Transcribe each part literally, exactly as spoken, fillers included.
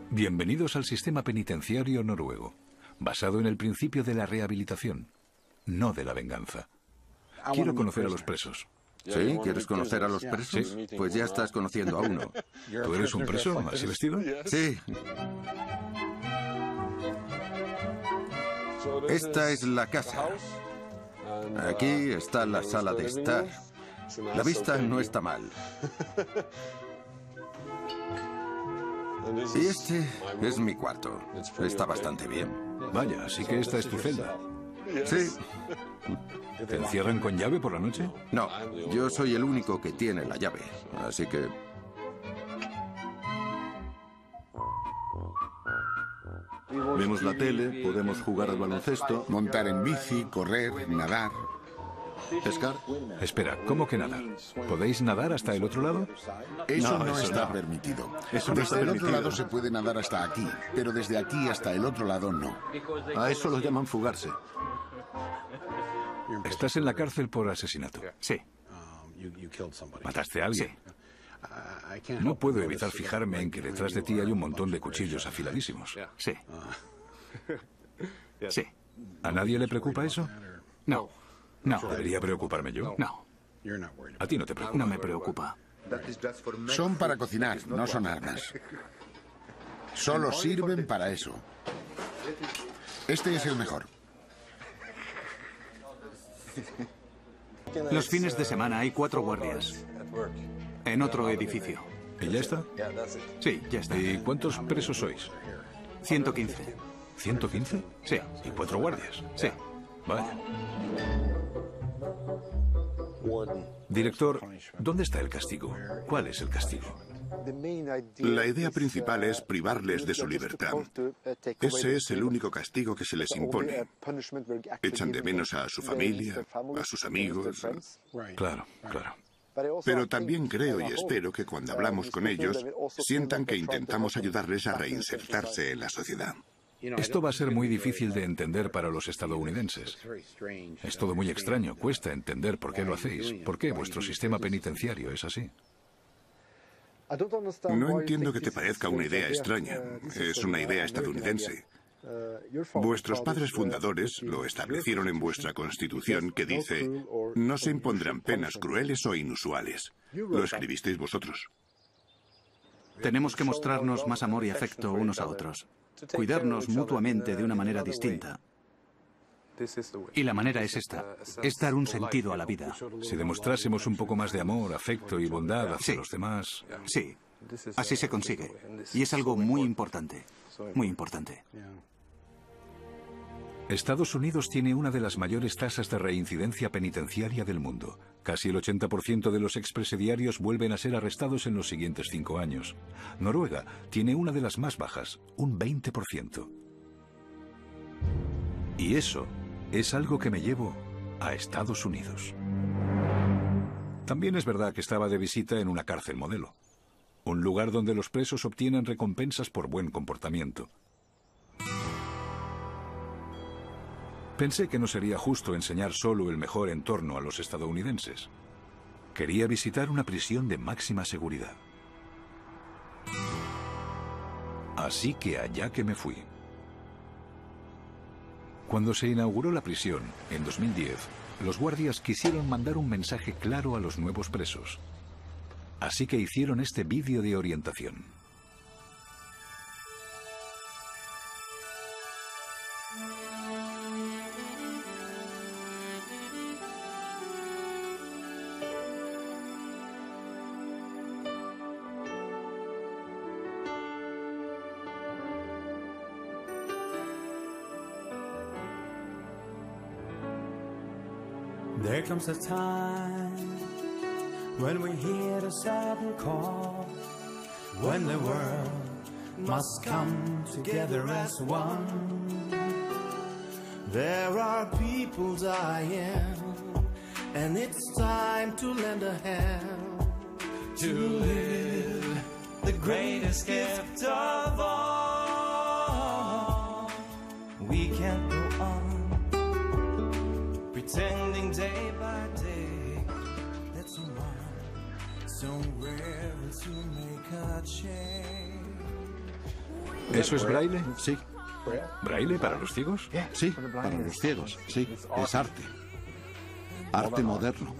Bienvenidos al sistema penitenciario noruego, basado en el principio de la rehabilitación, no de la venganza. Quiero conocer a los presos. ¿Sí? ¿Quieres conocer a los presos? Sí. Pues ya estás conociendo a uno. ¿Tú eres un preso así vestido? Sí. Esta es la casa. Aquí está la sala de estar. La vista no está mal. Y este es mi cuarto. Está bastante bien. Vaya, así que esta es tu celda. Sí. ¿Te encierran con llave por la noche? No, yo soy el único que tiene la llave, así que... Vemos la tele, podemos jugar al baloncesto, montar en bici, correr, nadar. pescar. Espera, ¿cómo que nadar? ¿Podéis nadar hasta el otro lado? Eso no, No, eso está no. permitido. Eso no está Desde el otro permitido. lado se puede nadar hasta aquí, pero desde aquí hasta el otro lado no. A eso lo llaman fugarse. Estás en la cárcel por asesinato. Sí, ¿Mataste a alguien? No puedo evitar fijarme en que detrás de ti hay un montón de cuchillos afiladísimos. sí. Sí. ¿A nadie le preocupa eso? No, no, ¿Debería preocuparme yo? no, A ti no te preocupa. no me preocupa. Son para cocinar, no son armas. Solo sirven para eso. Este es el mejor. Los fines de semana hay cuatro guardias. En otro edificio. ¿Y ya está? Sí, ya está. ¿Y cuántos presos sois? ciento quince. ¿ciento quince? Sí, ¿Y cuatro guardias? sí. Vaya. Director, ¿dónde está el castigo? ¿Cuál es el castigo? La idea principal es privarles de su libertad. Ese es el único castigo que se les impone. Echan de menos a su familia, a sus amigos. Claro, claro. Pero también creo y espero que cuando hablamos con ellos sientan que intentamos ayudarles a reinsertarse en la sociedad. Esto va a ser muy difícil de entender para los estadounidenses. Es todo muy extraño, cuesta entender por qué lo hacéis, por qué vuestro sistema penitenciario es así. No entiendo que te parezca una idea extraña. Es una idea estadounidense. Vuestros padres fundadores lo establecieron en vuestra Constitución, que dice: no se impondrán penas crueles o inusuales. Lo escribisteis vosotros. Tenemos que mostrarnos más amor y afecto unos a otros. Cuidarnos mutuamente de una manera distinta. Y la manera es esta, es dar un sentido a la vida. Si demostrásemos un poco más de amor, afecto y bondad hacia Sí. los demás... Sí, así se consigue. Y es algo muy importante, muy importante. Estados Unidos tiene una de las mayores tasas de reincidencia penitenciaria del mundo. Casi el ochenta por ciento de los expresidiarios vuelven a ser arrestados en los siguientes cinco años. Noruega tiene una de las más bajas, un veinte por ciento. Y eso es algo que me llevo a Estados Unidos. También es verdad que estaba de visita en una cárcel modelo. Un lugar donde los presos obtienen recompensas por buen comportamiento. Pensé que no sería justo enseñar solo el mejor entorno a los estadounidenses. Quería visitar una prisión de máxima seguridad. Así que allá que me fui. Cuando se inauguró la prisión, en dos mil diez, los guardias quisieron mandar un mensaje claro a los nuevos presos. Así que hicieron este vídeo de orientación. There comes a time when we hear the sudden call, when the world must come together as one. There are people dying, and it's time to lend a hand to live the greatest gift of all. We can't go on pretending day by day that someone somewhere will soon make a change. ¿Eso es braille? Sí. ¿Braille para los ciegos? Sí, para los ciegos, sí. Es arte. Arte moderno.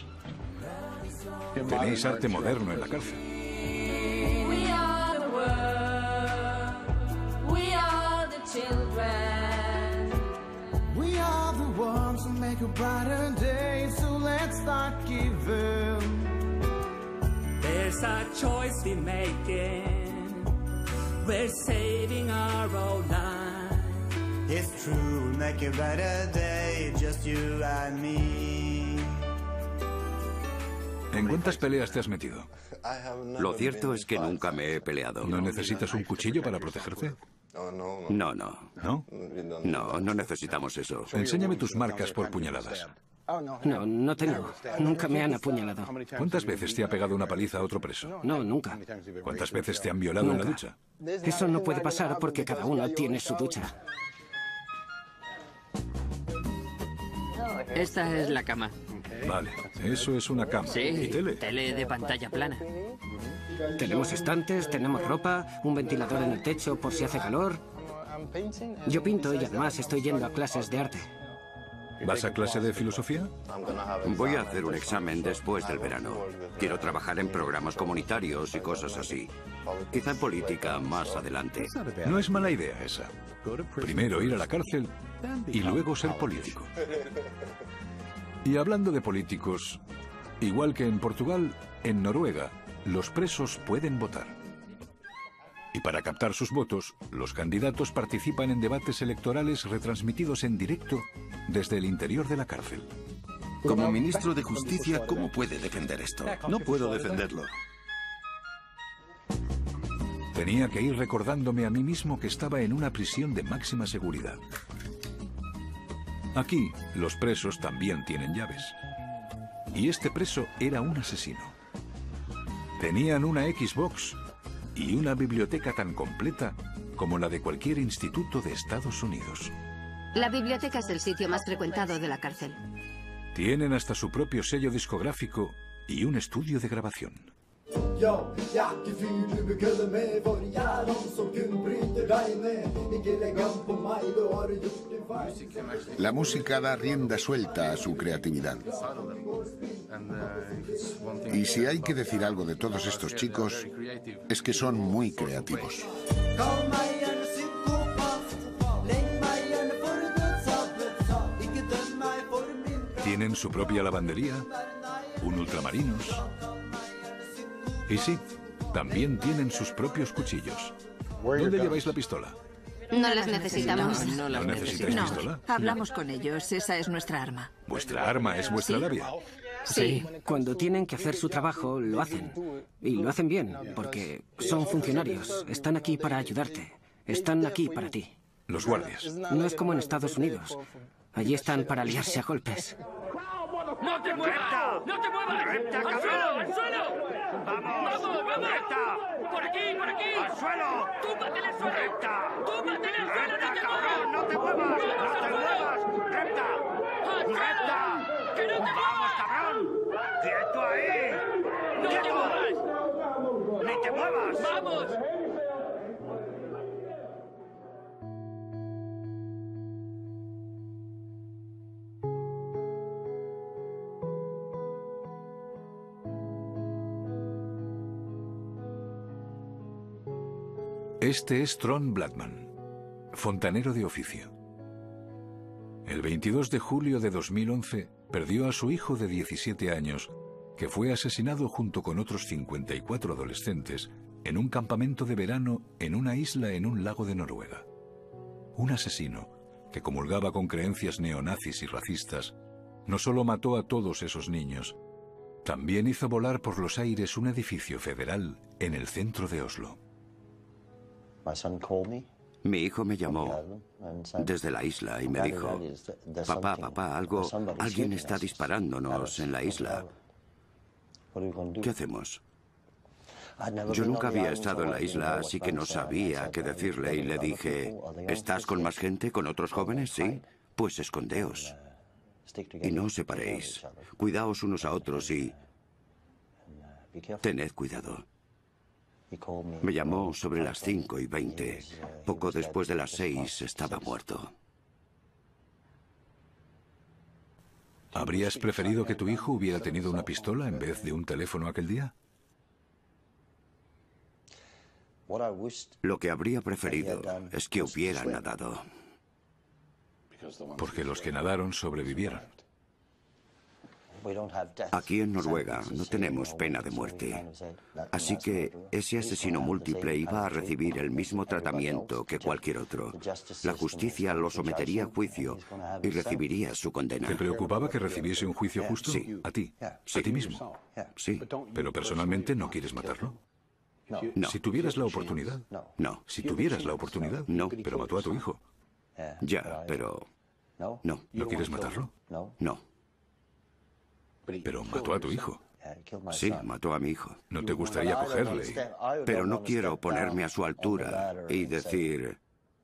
Tenéis arte moderno en la cárcel. We are the world. We are the children. We are the ones who make a brighter day, so let's start giving. There's a choice we're making. We're saving our own life. It's true, we'll make a brighter day, just you and me. ¿En cuántas peleas te has metido? Lo cierto es que nunca me he peleado. ¿No necesitas un cuchillo para protegerte? No, no. ¿No? No, no necesitamos eso. Enséñame tus marcas por puñaladas. No, no tengo. Nunca me han apuñalado. ¿Cuántas veces te ha pegado una paliza a otro preso? No, nunca. ¿Cuántas veces te han violado Nunca. en la ducha? Eso no puede pasar porque cada uno tiene su ducha. Esta es la cama. Vale, eso es una cama. Sí, ¿Y tele? tele de pantalla plana. Tenemos estantes, tenemos ropa, un ventilador en el techo por si hace calor. Yo pinto y además estoy yendo a clases de arte. ¿Vas a clase de filosofía? Voy a hacer un examen después del verano. Quiero trabajar en programas comunitarios y cosas así. Quizá en política más adelante. No es mala idea esa. Primero ir a la cárcel y luego ser político. Y hablando de políticos, igual que en Portugal, en Noruega, los presos pueden votar. Y para captar sus votos, los candidatos participan en debates electorales retransmitidos en directo desde el interior de la cárcel. Como ministro de Justicia, ¿cómo puede defender esto? No puedo defenderlo. Tenía que ir recordándome a mí mismo que estaba en una prisión de máxima seguridad. Aquí, los presos también tienen llaves. Y este preso era un asesino. Tenían una Xbox y una biblioteca tan completa como la de cualquier instituto de Estados Unidos. La biblioteca es el sitio más frecuentado de la cárcel. Tienen hasta su propio sello discográfico y un estudio de grabación. La música da rienda suelta a su creatividad. Y si hay que decir algo de todos estos chicos, es que son muy creativos. Tienen su propia lavandería, un ultramarinos. Y sí, también tienen sus propios cuchillos. ¿Dónde lleváis la pistola? No las necesitamos. ¿No necesitáis No, pistola? hablamos con ellos, esa es nuestra arma. ¿Vuestra arma es vuestra Sí. labia? Sí, cuando tienen que hacer su trabajo, lo hacen. Y lo hacen bien, porque son funcionarios. Están aquí para ayudarte. Están aquí para ti. Los guardias. No es como en Estados Unidos. Allí están para liarse a golpes. ¡No te muevas! ¡No te muevas! ¡Recta, ¡Al cabrón! suelo! ¡Al suelo! ¡Vamos! ¡Vamos, vamos! ¡Recta! ¡Por aquí, por aquí! ¡Al suelo! ¡Túmbate en el suelo! ¡Recta! ¡Túmbate en el suelo! ¡Recta, ¡No te cabrón! muevas! ¡No te muevas! ¡Vamos ¡No al te suelo! muevas! ¡Recta! ¡Al suelo! ¡Recta! ¡Que no te ¡Vamos, muevas! cabrón! ¡Quieto ahí! ¡No te ¡Quieto! muevas! ¡Ni te muevas! ¡Vamos! Este es Trond Blackman, fontanero de oficio. El veintidós de julio de dos mil once perdió a su hijo de diecisiete años, que fue asesinado junto con otros cincuenta y cuatro adolescentes en un campamento de verano en una isla en un lago de Noruega. Un asesino que comulgaba con creencias neonazis y racistas no solo mató a todos esos niños, también hizo volar por los aires un edificio federal en el centro de Oslo. Mi hijo me llamó desde la isla y me dijo, papá, papá, algo, alguien está disparándonos en la isla. ¿Qué hacemos? Yo nunca había estado en la isla, así que no sabía qué decirle y le dije, ¿estás con más gente, con otros jóvenes? Sí, pues escondeos. Y no os separéis. Cuidaos unos a otros y tened cuidado. Me llamó sobre las cinco y veinte. Poco después de las seis estaba muerto. ¿Habrías preferido que tu hijo hubiera tenido una pistola en vez de un teléfono aquel día? Lo que habría preferido es que hubiera nadado. Porque los que nadaron sobrevivieron. Aquí en Noruega no tenemos pena de muerte. Así que ese asesino múltiple iba a recibir el mismo tratamiento que cualquier otro. La justicia lo sometería a juicio y recibiría su condena. ¿Te preocupaba que recibiese un juicio justo? Sí. ¿A ti? Sí. ¿A ti mismo? Sí. ¿Pero personalmente no quieres matarlo? No. Si tuvieras la oportunidad. No. Si tuvieras la oportunidad. No. Pero mató a tu hijo. Ya, pero... No. ¿No quieres matarlo? No. Pero mató a tu hijo. Sí, mató a mi hijo. ¿No te gustaría cogerle? Pero no quiero ponerme a su altura y decir...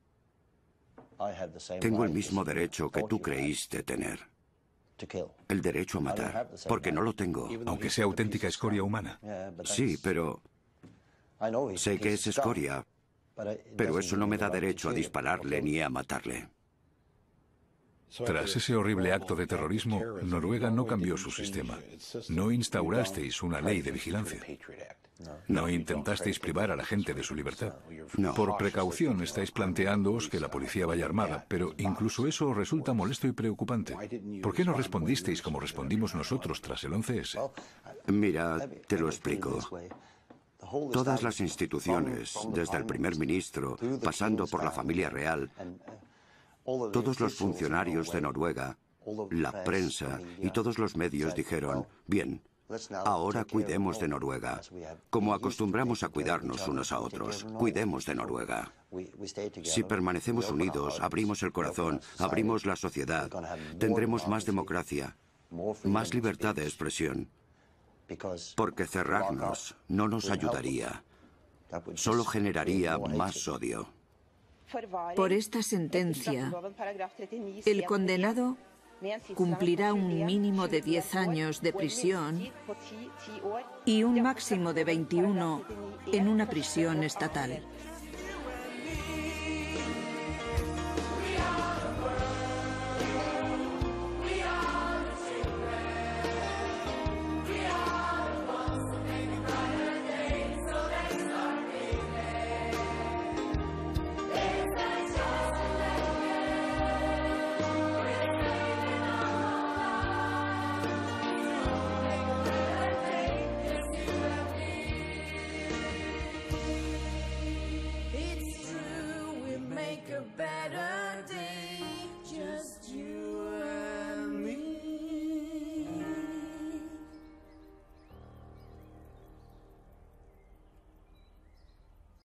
Tengo el mismo derecho que tú creíste tener. El derecho a matar. Porque no lo tengo. Aunque sea auténtica escoria humana. Sí, pero... Sé que es escoria, pero eso no me da derecho a dispararle ni a matarle. Tras ese horrible acto de terrorismo, Noruega no cambió su sistema. No instaurasteis una ley de vigilancia. No intentasteis privar a la gente de su libertad. No. Por precaución estáis planteándoos que la policía vaya armada, pero incluso eso os resulta molesto y preocupante. ¿Por qué no respondisteis como respondimos nosotros tras el once ese? Mira, te lo explico. Todas las instituciones, desde el primer ministro, pasando por la familia real, todos los funcionarios de Noruega, la prensa y todos los medios dijeron, bien, ahora cuidemos de Noruega, como acostumbramos a cuidarnos unos a otros, cuidemos de Noruega. Si permanecemos unidos, abrimos el corazón, abrimos la sociedad, tendremos más democracia, más libertad de expresión. Porque cerrarnos no nos ayudaría, solo generaría más odio. Por esta sentencia, el condenado cumplirá un mínimo de diez años de prisión y un máximo de veintiuno en una prisión estatal. It's true, we make a better